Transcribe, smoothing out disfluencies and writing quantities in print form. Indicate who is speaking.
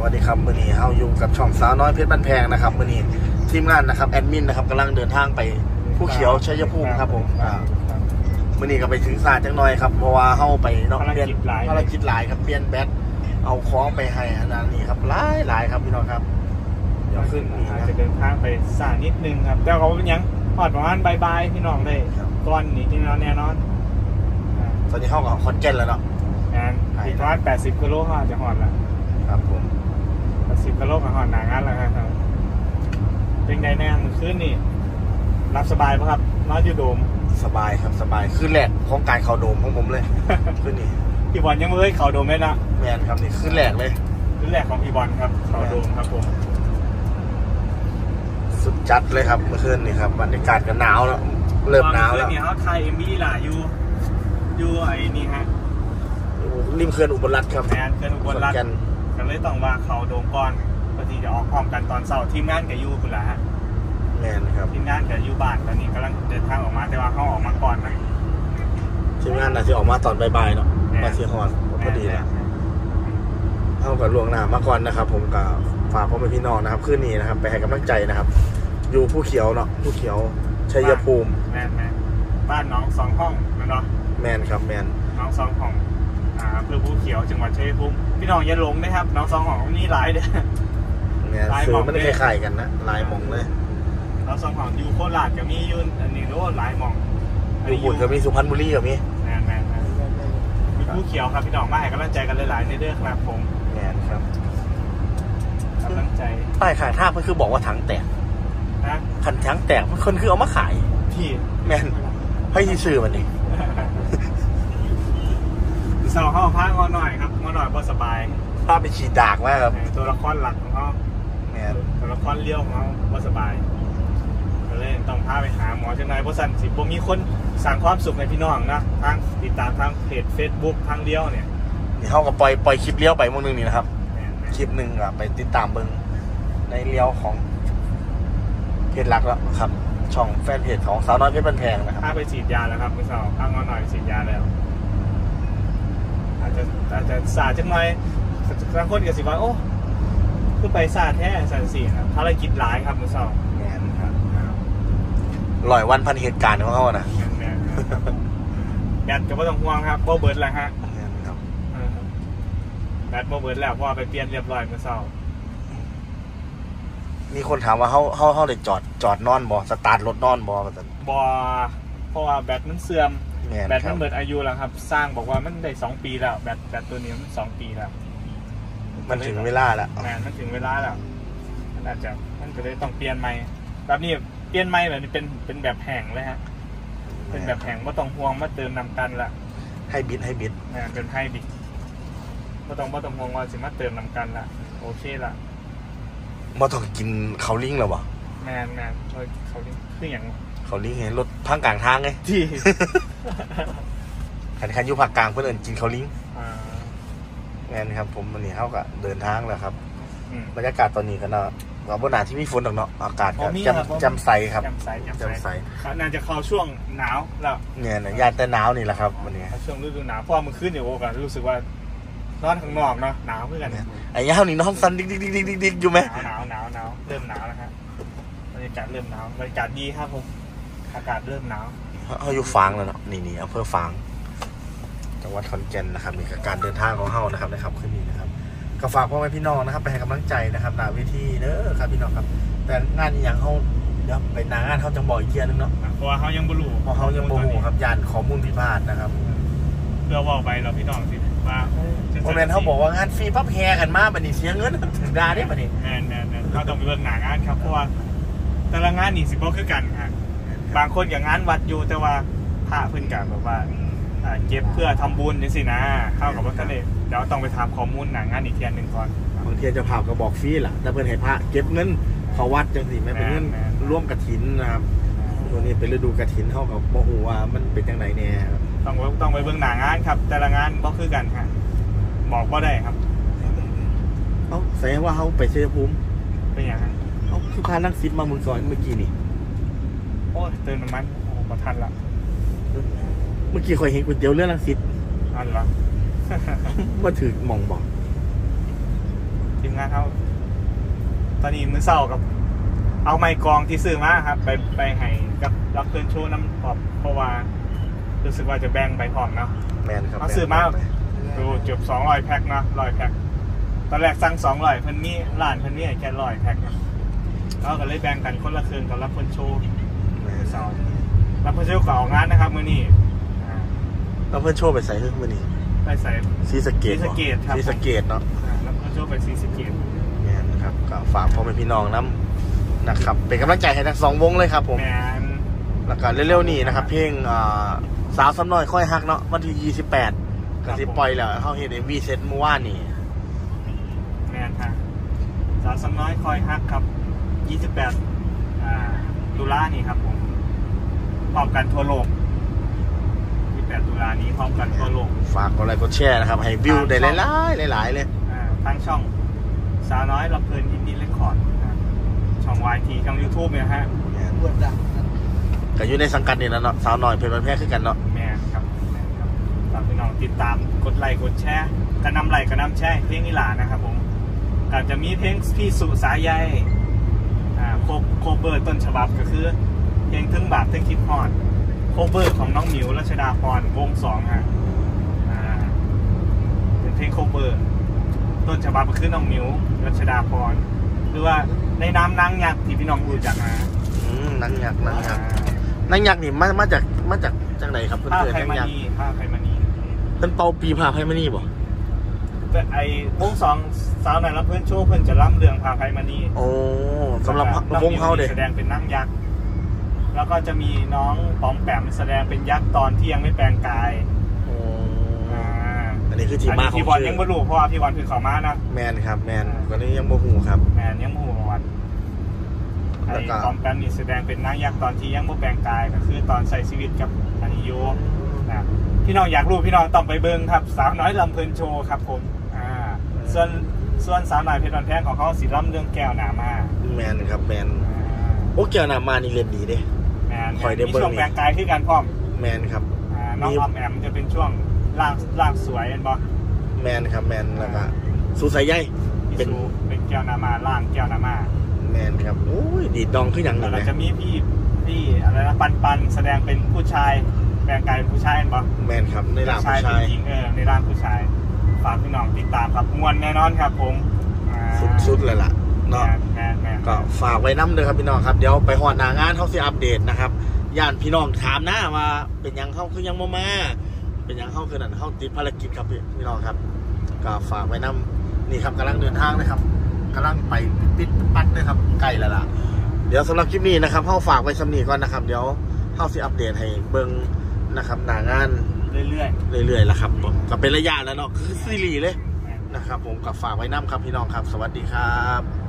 Speaker 1: วัสดีครับมื้อนี้เฮาอยู่กับช่องสาวน้อยเพชรบ้านแพงนะครับมื้อนี้ทีมงานนะครับแอดมินนะครับกำลังเดินทางไปผู้เขียวชัยภูมิครับผมมื้อนี้ก็ไปถึงศาลจังหน่อยครับเพราะว่าเฮาไปเนาะเปลี่ยนภารกิจหลายครับเปลี่ยนแบตเอาของไปให้อันนั้นนี่ครับหลายครับพี่น้องครับเดี๋ยวขึ้นนี่นะ
Speaker 2: จะเดินทางไปศาลนิดนึงครับแต่เขาเป็นยังพอดประมาณบ่ายพี่น้องเลยก่อนนี่ที่แน่นอน
Speaker 1: ตอนนี้เฮากับคอนแก่นแล้วเนาะ
Speaker 2: งานอีกประมาณ80 กิโลก็จะหอดละ
Speaker 1: ครับผม
Speaker 2: 80 กิโลก็หอดหนางานแล้วครับเป็นไงแน่เมื่อคืนนี่รับสบายป่ะครับนอนอยู่โดม
Speaker 1: สบายครับสบายคือแรกของการเข้าโดมของผมเลยคืนนี้
Speaker 2: พี่บอลยังไม่เคยเข้าโดมเลยนะ
Speaker 1: แมนครับนี่คืนแรกเลย
Speaker 2: คืนแรกของพี่บอลครับเข้าโดมครับผม
Speaker 1: สุดจัดเลยครับเมื่อคืนนี่ครับบรรยากาศก็หนาวแล้วเริ่มหนาวแล้ว
Speaker 2: นี่เขาไทยเอ็มบีล่ะอยู่ไอ้นี่ฮะ
Speaker 1: ริมเขื่อนอุบลรัตน์ครับ
Speaker 2: แมนเขื่อนอุบลรัตน์กันเลยต้องว่าเขาโดมก่อนพอดีจะออกพร้อมกันตอนเช้าทีมงานกับยูคุณละฮะ
Speaker 1: แมนครับ
Speaker 2: ทีมงานกับยูบ้านตอนนี้กำลังเดินทางออกมาแต่ว่าเขาออกมาก่อนนะ
Speaker 1: ทีมงานน่าจะออกมาตอนบ่ายๆเนาะมาเชียร์ฮอนพอดีนะเท่ากับล่วงหน้ามาก่อนนะครับผมกับฝากพ่อแม่พี่น้องนะครับคืนนี้นะครับไปให้กำลังใจนะครับอยู่ผู้เขียวเนาะผู้เขียวชัยภูมิ
Speaker 2: แมนบ้านน้อง2 ห้องนะเนาะ
Speaker 1: แมนครับแมน
Speaker 2: น้อง2 ห้องเพื่อผู้เขียวจังหวัดชัยภูมิพี่น้องอย่าหลงนะครับน้อง2 ห้องนี่หลายเด้อ
Speaker 1: เนี่ยซื้อมันคล้ายๆกันนะลายมองเลย
Speaker 2: น้อง2 ห้องอยู่โคราชก็มียืนอันนี้รู้หลายมอง
Speaker 1: อยู่บุญก็มีสุพรรณบุรีก็มี
Speaker 2: แมนมีผู้เขียวครับพี่น้องมาให้กำลังใจกันหลายๆในเรื่องครับผม
Speaker 1: แมนครับ
Speaker 2: กำลังใจ
Speaker 1: ป้ายขายท่ามันคือบอกว่าถังแตก
Speaker 2: นะ
Speaker 1: ขันถังแตกมันคนคือเอามาขาย
Speaker 2: ที่
Speaker 1: แมนให้ที่ซื้อมันนี่
Speaker 2: สาวเข้าพักงอหน่อยครับงอหน่อยก็สบาย
Speaker 1: ภาพไปฉีดดากมากครับ
Speaker 2: ตัวละครหลักของเขา
Speaker 1: แมน
Speaker 2: ตัวละครเลี้ยวของเขาก็สบายก็เลยต้องพาไปหาหมอจังไหนเพราะสันสิผมมีคนสั่งความสุขในพี่น้องนะทางติดตามทางเพจ Facebook ทางเลี้ยวเนี่ย
Speaker 1: นี่เขากับปล่อยคลิปเลี้ยวไปมื้อนึงนี่นะครับคลิปหนึ่งอะไปติดตามเบิ้งในเลี้ยวของเพจหลักแล้วครับช่องแฟนเพจของสาวน้อยเพชรบ้านแพงนะครับ
Speaker 2: ถ้าไปฉีดยาแล้วครับพี่สาวข้างงอหน่อยฉีดยาแล้วอาจจะสาจังหน่อยบางคนก็สิว่าโอ้คือไปสาแท้สันสีครับภารกิจหลายครับพี่สาว
Speaker 1: แม่นครับ100 วันพันเหตุการณ์ของเขานะ
Speaker 2: แบตก็ไม่ต้องห่วงครับโบเบิร์ดแล้วฮะแบตโบเบิร์ดแล้วเพราะไปเปลี่ยนเรียบร้อยพี่สาว
Speaker 1: มีคนถามว่าเขาได้จอดนอนบ่สตาร์ทรถนอนบ่
Speaker 2: เพราะว่าแบตมันเสื่อมแบตมันเบิดอายุแล้วครับสร้างบอกว่ามันได้2 ปีแล้วแบตตัวนี้มัน2 ปีแล้ว
Speaker 1: มันถึงเวลาแล้ว
Speaker 2: มันถึงเวลาแล้วมันก็เลยต้องเปลี่ยนใหม่แบบนี้เปลี่ยนใหม่แบบนี้เป็นแบบแห้งเลยฮะเป็นแบบแห้งไม่ต้องห่วงมาเติมน้ำกันละ
Speaker 1: ให้บิดเป็น
Speaker 2: ให้บิดไม่ต้องห่วงว่าสิมาเติมน้ำกันละโอเคละ
Speaker 1: มาต้องกินเขาลิงแล้ววะ
Speaker 2: แมนเขาลิงคืออย่าง
Speaker 1: เขาลิงเห็นรถพังกลางทางไง
Speaker 2: ที่
Speaker 1: คันอยู่ภาคกลางเพื่อนกินเขาลิงแมนครับผมวันนี้เขาก็เดินทางแล้วครับบรรยากาศตอนนี้ก็เนาะเราบนหนาที่มีฝนตกเนาะอากาศก็จำใสครับจำใส
Speaker 2: น่าจะเข้าช่วงหนาวแล้ว
Speaker 1: เนี่ยนะยาแต่หนาวนี่แหละครับวันนี้
Speaker 2: ช่วงฤดูหนาวพอมันขึ้นอยู่โอกาสรู้สึกว่านอนข้างนอกเนาะหนาวเพื่อนเนี่ย
Speaker 1: ไอ้ย่านี่นอนซันดิกอยู่ไหม
Speaker 2: หนาวเริ่มหนาวแล้วครับบรรยากาศเริ่มหนาวบรรยากาศดีครับผมอากาศเริ่มหนาว
Speaker 1: เขาอยู่ฟางแล้วเนาะนี่อำเภอฟางจังหวัดขอนแก่นนะครับนี่คือการเดินทางของเขานะครับขึ้นนี่นะครับก็ฝากพ่อแม่พี่น้องนะครับไปให้กำลังใจนะครับหน้าเวทีเด้อครับพี่น้องครับแต่งานอย่างเขาเดี๋ยวไปงานเขาจังบอกอีกเทียนึงเนาะ
Speaker 2: เพราะว่าเขายังบลู
Speaker 1: ครับยันข้อมูลพิพาทนะครับ
Speaker 2: เพื่อว่าไปเราพี่น้องสิว่า
Speaker 1: โมเมนต์เขาบอกว่างานฟรีปั๊บแฮกันมากบัดนี้เสียเงินถึงได้บัดนี้
Speaker 2: เขาต้องไปเบิ่งหน้างานครับเพราะว่าแต่ละงานนี่สิบ่คือกันครับบางคนอย่างงานวัดอยู่แต่ว่าพระเพิ่นก็แบบว่าเก็บเพื่อทำบุญจังซี่นะเข้ากับว่าท่านเองเดี๋ยวต้องไปถามข้อมูลหน้างานอีกเทียนึงก่อน
Speaker 1: บางทีจะพาก็บอกฟรีล่ะแต่เพิ่นให้พระเก็บเงินเขาวัดจังซี่ไม่เป็นเงินร่วมกฐินนะครับตัวนี้เป็นฤดูกฐินเท่ากับบ่ฮู้ว่ามันเป็นจังไดแน่
Speaker 2: ต้องไปเบิ่งหน้างานครับแต่ละงานบ่คือกันครับบอกบ่ได้ครับ
Speaker 1: แสดงว่าเขาไปชัยภูมิ
Speaker 2: เป็นอย่างไร
Speaker 1: เขาคือพานักศิษย์มาเมืองซอยเมื่อกี้นี่
Speaker 2: โอ้เติมน้ำมันประทันละ
Speaker 1: เมื่อกี้คอยเห็นก๋วยเตี๋ยวเรือรังสิต
Speaker 2: อันละ
Speaker 1: มาถือมองบอก
Speaker 2: ทีมงานนะครับตอนนี้มือเศร้ากับเอาไม้กองที่ซื้อมาครับไปให้กับรับเพื่อนโชว์น้ำเพราะว่ารู้สึกว่าจะแบ่งไปพร้อมเนาะ
Speaker 1: แมนครับ
Speaker 2: เอาซื้อมาดูจบ200 แพ็คเนาะ100 แพ็คตอนแรกสั่ง200เพิ่นมีร้านเพิ่นมีแค่100 แพ็คเนาะเราก็เลยแบ่งกันคนละครึ่งกับรับเพื่อนโชว์มือเศร้ารับเพื่อนโชว์ก็ออกงานนะครับมื้อนี้
Speaker 1: แล้วเพื่อนโชว์ไปใส่เรื่องมือนี้
Speaker 2: ไปใส่
Speaker 1: ซีสะเกต
Speaker 2: ครับ
Speaker 1: ซีสะเกตเนาะ
Speaker 2: รับเพื่อนโชว์ไปซีสะเกต
Speaker 1: แมนครับก็ฝากพ่อแม่พี่น้องนะครับเป็นกำลังใจให้ทั้ง2 วงเลยครับผม
Speaker 2: แมน
Speaker 1: แล้วก็เร็วๆนี้นะครับเพลงสาวซ้ำน้อยค่อยฮักเนาะวันที่28ก็สิปล่อยแล้วเขาเห็น MV เซตเมื่อวานนี่
Speaker 2: แมนค่ะสาวสำน้อยคอยฮักครับ28ตุลานี่ครับผมพร้อมกันทั่วโลก28ตุลานี้พร้อมกันทั่วโลก
Speaker 1: ฝากกดไลค์กดแชร์นะครับให้วิวได้หลายๆเลย
Speaker 2: ทางช่องสาวน้อยลำเพลินอินดี้เรคคอร์ดช่อง YT ทาง YouTube เนี่ยฮะ
Speaker 1: ก็อยู่ในสังกัดนี่แล้วเนาะสาวน้อยเพลินบ้านแพงคือกันเนาะ
Speaker 2: แมนครับฝากพี่น้องติดตามกดไลค์กดแชร์กระนำไลค์กระนำแชร์เพลงอีหลานะครับผมอาจจะมีเพลงพี่สุสายใยโคเบอร์ต้นฉบับก็คือเพลงทึ่งบาปทึ่งคิดฮอดโคเบอร์ของน้องหมิวรัชดาพรวง2ฮะเป็นเพลงโคเบอร์ต้นฉบับก็คือน้องหมิวรัชดาพรหรือว่าในน้ำนางยักษ์ที่พี่น้องรู้จักนะ
Speaker 1: นางยักษ์นี่มาจากจังไหนครับเพื่อนๆนางยักษ์
Speaker 2: ผ้าไพมณี
Speaker 1: เป็นเป่าปีผ้าไพมณีบ่
Speaker 2: แต่ไอ้วง2สาวหน่อยรับเพื่อนโชว์เพื่อนจะล่ำเรืองผ้าไพมณี
Speaker 1: โอ้สำหรับวงเขาเด็ก
Speaker 2: แสดงเป็นนางยักษ์แล้วก็จะมีน้องป๋อมแปมแสดงเป็นยักษ์ตอนที่ยังไม่แปลงกาย
Speaker 1: อันนี้คือที่มาของ
Speaker 2: พี่บอลยังไม่รู้เพราะว่าพี่บอลคือเขามานะ
Speaker 1: แมนครับแมนตอนนี้ยังโมหูครับ
Speaker 2: แมนยังโมหูประวัติไอ้ป๋อมแปมนี่แสดงเป็นนางยักษ์ตอนที่ยังไม่แปลงกายก็คือตอนใส่ชีวิตกับอานิโยนะพี่น้องอยากรู้พี่น้องต้องไปเบิ้งครับสาวน้อยลำเพลินโชว์ครับผมส่วนสาวน้อยเพชรวันแพงของเขาสีล่ำเรื่องแก้วหนามา
Speaker 1: แมนครับแมนโอ้แก้วหนามานี่เรียนดีเด้
Speaker 2: แมนมีช่วงแปลงกายที่การพร้อม
Speaker 1: แมนครับ
Speaker 2: น้องออมแอมจะเป็นช่วงล่างสวยเห็นปะ
Speaker 1: แมนครับแมนแล้วก็สูสายใย
Speaker 2: เป็นแก้วนามาล่างแก้วนามา
Speaker 1: แมนครับโอ้ยดีดองขึ้นอย่างหนึ่ง
Speaker 2: เลยจะมีพี่อะไรนะปันแสดงเป็นผู้ชายแปลงกายเป็นผู้ชายเห็นปะ
Speaker 1: แมนครับในร่างผู้ชาย
Speaker 2: ในร่างผู้ชายฝากพี่น้องติดตามครับมวลแน่นอนครับผม
Speaker 1: สุดเลยล่ะเนาะก็ฝากไว้น้ำเลยครับพี่น้องครับเดี๋ยวไปหอดหน้างานเขาสิอัปเดตนะครับย่านพี่น้องถามหน้าว่าเป็นยังเขาคือยังมาเป็นยังเขาคือนั่นเขาติดภารกิจครับพี่น้องครับก็ฝากไว้น้ำนี่ครับกำลังเดินทางนะครับกำลังไปปิดปัดเลยครับใกล้แล้วล่ะเดี๋ยวสำหรับคลิปนี้นะครับเขาฝากไว้สำนีก่อนนะครับเดี๋ยวเขาสิอัปเดตให้เบิ้งนะครับหน้างาน
Speaker 2: เรื่
Speaker 1: อยๆแล้วครับก็เป็นระยะแล้วเนาะคือซีรีส์เลยนะครับผมกับฝากไว้น้ำครับพี่น้องครับสวัสดีครับ